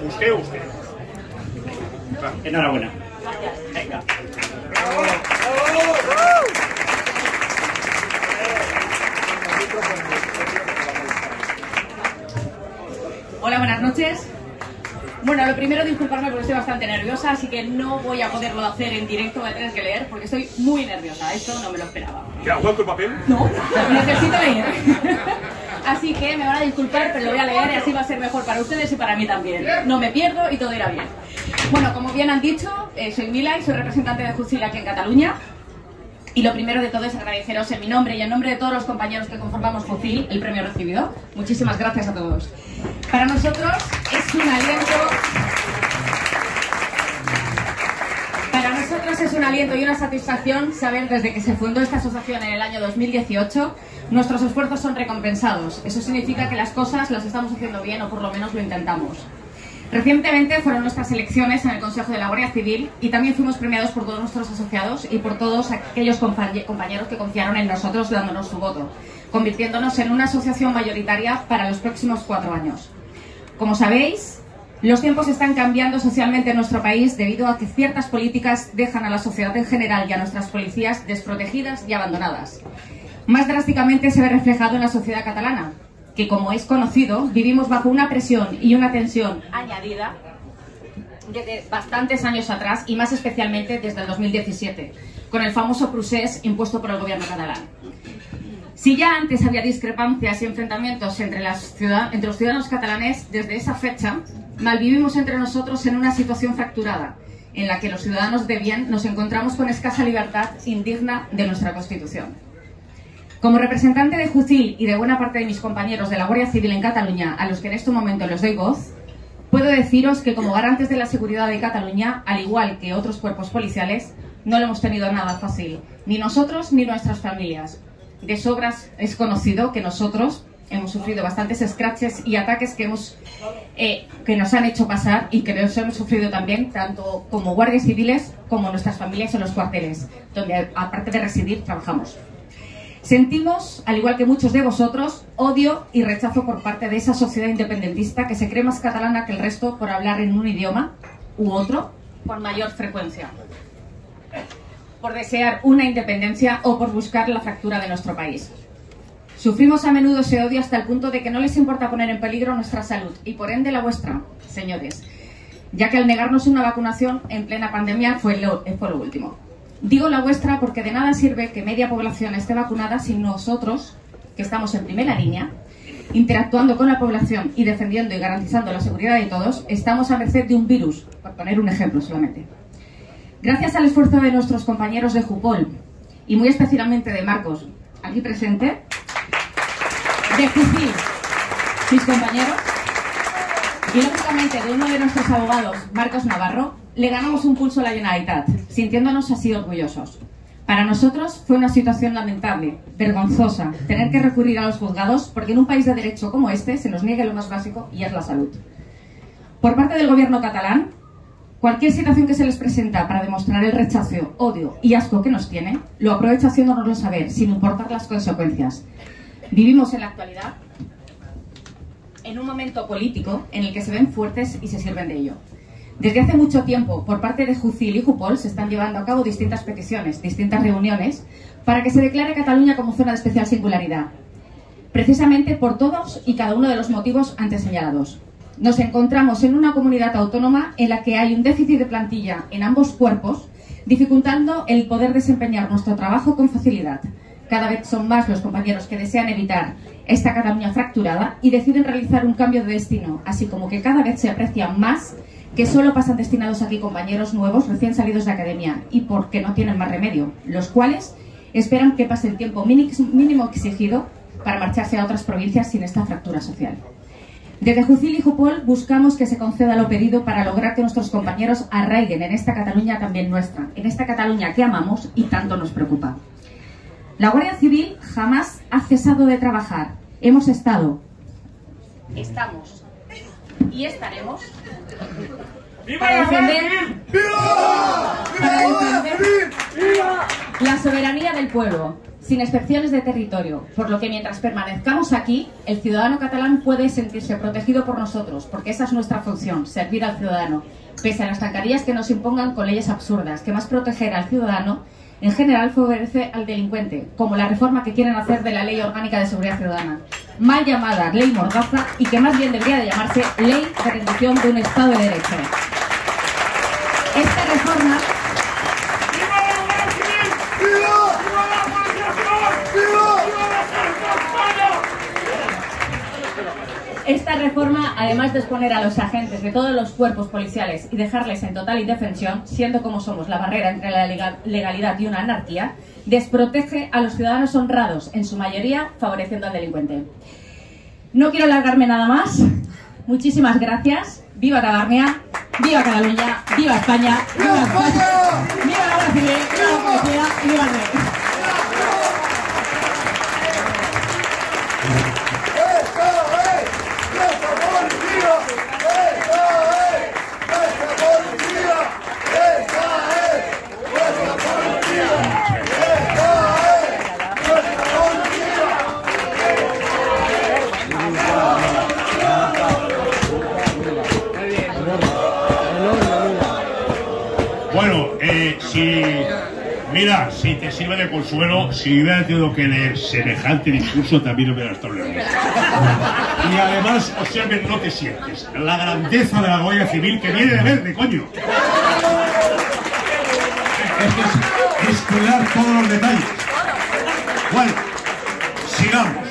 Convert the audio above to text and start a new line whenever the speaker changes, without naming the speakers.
Usted o usted. Enhorabuena. Venga.
Hola, buenas noches. Bueno, lo primero, disculparme porque estoy bastante nerviosa, así que no voy a poderlo hacer en directo, voy a tener que leer porque estoy muy nerviosa. Esto no me lo esperaba.
¿Te aguanto el papel?
No, necesito leer. Así que me van a disculpar, pero lo voy a leer y así va a ser mejor para ustedes y para mí también. No me pierdo y todo irá bien. Bueno, como bien han dicho, soy Mila y soy representante de Jucil aquí en Cataluña. Y lo primero de todo es agradeceros en mi nombre y en nombre de todos los compañeros que conformamos Jucil el premio recibido. Muchísimas gracias a todos. Para nosotros es un aliento... Para nosotros es un aliento y una satisfacción saber desde que se fundó esta asociación en el año 2018, nuestros esfuerzos son recompensados. Eso significa que las cosas las estamos haciendo bien o por lo menos lo intentamos. Recientemente fueron nuestras elecciones en el Consejo de la Guardia Civil y también fuimos premiados por todos nuestros asociados y por todos aquellos compañeros que confiaron en nosotros dándonos su voto, convirtiéndonos en una asociación mayoritaria para los próximos 4 años. Como sabéis, los tiempos están cambiando socialmente en nuestro país debido a que ciertas políticas dejan a la sociedad en general y a nuestras policías desprotegidas y abandonadas. Más drásticamente se ve reflejado en la sociedad catalana, que, como es conocido, vivimos bajo una presión y una tensión añadida desde bastantes años atrás y más especialmente desde el 2017, con el famoso procés impuesto por el gobierno catalán. Si ya antes había discrepancias y enfrentamientos entre los ciudadanos catalanes, desde esa fecha malvivimos entre nosotros en una situación fracturada, en la que los ciudadanos de bien nos encontramos con escasa libertad indigna de nuestra Constitución. Como representante de Jucil y de buena parte de mis compañeros de la Guardia Civil en Cataluña, a los que en este momento les doy voz, puedo deciros que como garantes de la seguridad de Cataluña, al igual que otros cuerpos policiales, no lo hemos tenido nada fácil, ni nosotros ni nuestras familias. De sobras es conocido que nosotros hemos sufrido bastantes scratches y ataques que nos han hecho pasar y que los hemos sufrido también, tanto como guardias civiles como nuestras familias en los cuarteles, donde aparte de residir, trabajamos. Sentimos, al igual que muchos de vosotros, odio y rechazo por parte de esa sociedad independentista que se cree más catalana que el resto por hablar en un idioma u otro con mayor frecuencia, por desear una independencia o por buscar la fractura de nuestro país. Sufrimos a menudo ese odio hasta el punto de que no les importa poner en peligro nuestra salud y por ende la vuestra, señores, ya que al negarnos una vacunación en plena pandemia fue lo último. Digo la vuestra porque de nada sirve que media población esté vacunada si nosotros, que estamos en primera línea, interactuando con la población y defendiendo y garantizando la seguridad de todos, estamos a merced de un virus, por poner un ejemplo solamente. Gracias al esfuerzo de nuestros compañeros de Jupol, y muy especialmente de Marcos, aquí presente, de Jucil, mis compañeros, y lógicamente de uno de nuestros abogados, Marcos Navarro, le ganamos un pulso a la Generalitat, sintiéndonos así orgullosos. Para nosotros fue una situación lamentable, vergonzosa, tener que recurrir a los juzgados porque en un país de derecho como este se nos niegue lo más básico y es la salud. Por parte del gobierno catalán, cualquier situación que se les presenta para demostrar el rechazo, odio y asco que nos tiene, lo aprovecha haciéndonoslo saber, sin importar las consecuencias. Vivimos en la actualidad en un momento político en el que se ven fuertes y se sirven de ello. Desde hace mucho tiempo, por parte de Jucil y Jupol, se están llevando a cabo distintas peticiones, distintas reuniones, para que se declare Cataluña como zona de especial singularidad, precisamente por todos y cada uno de los motivos antes señalados. Nos encontramos en una comunidad autónoma en la que hay un déficit de plantilla en ambos cuerpos, dificultando el poder desempeñar nuestro trabajo con facilidad. Cada vez son más los compañeros que desean evitar esta Cataluña fracturada y deciden realizar un cambio de destino, así como que cada vez se aprecia más que solo pasan destinados aquí compañeros nuevos recién salidos de academia y porque no tienen más remedio, los cuales esperan que pase el tiempo mínimo exigido para marcharse a otras provincias sin esta fractura social. Desde Jucil y Jupol buscamos que se conceda lo pedido para lograr que nuestros compañeros arraiguen en esta Cataluña también nuestra, en esta Cataluña que amamos y tanto nos preocupa. La Guardia Civil jamás ha cesado de trabajar. Hemos estado, estamos y estaremos para defender la soberanía del pueblo, sin excepciones de territorio, por lo que mientras permanezcamos aquí, el ciudadano catalán puede sentirse protegido por nosotros, porque esa es nuestra función, servir al ciudadano, pese a las zancadillas que nos impongan con leyes absurdas, que más proteger al ciudadano, en general favorece al delincuente, como la reforma que quieren hacer de la Ley Orgánica de Seguridad Ciudadana, mal llamada Ley Mordaza y que más bien debería de llamarse Ley de Rendición de un Estado de Derecho. Esta reforma... Esta reforma, además de exponer a los agentes de todos los cuerpos policiales y dejarles en total indefensión, siendo como somos la barrera entre la legalidad y una anarquía, desprotege a los ciudadanos honrados, en su mayoría favoreciendo al delincuente. No quiero alargarme nada más. Muchísimas gracias. ¡Viva Tabarnia! ¡Viva Cataluña! ¡Viva España! ¡Viva España! ¡Viva la Guardia Civil! ¡Viva la policía! ¡Y viva el rey!
Bueno, si te sirve de consuelo, si hubiera tenido que leer semejante discurso, también hubiera estado nervioso. Y además, observen, no te sientes la grandeza de la Guardia Civil que viene de verde, coño. Es cuidar todos los detalles. Bueno, sigamos.